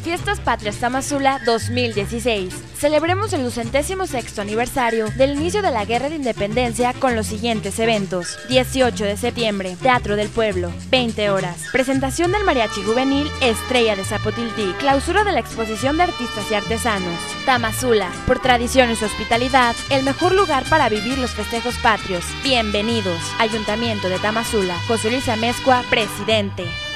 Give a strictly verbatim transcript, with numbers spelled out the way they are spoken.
Fiestas Patrias Tamazula dos mil dieciséis. Celebremos el doscientosétimo sexto aniversario del inicio de la Guerra de Independencia con los siguientes eventos. dieciocho de septiembre, Teatro del Pueblo, veinte horas. Presentación del Mariachi Juvenil Estrella de Zapotiltí. Clausura de la exposición de artistas y artesanos. Tamazula, por tradición y su hospitalidad, el mejor lugar para vivir los festejos patrios. Bienvenidos. Ayuntamiento de Tamazula. José Luis Amezcua, presidente.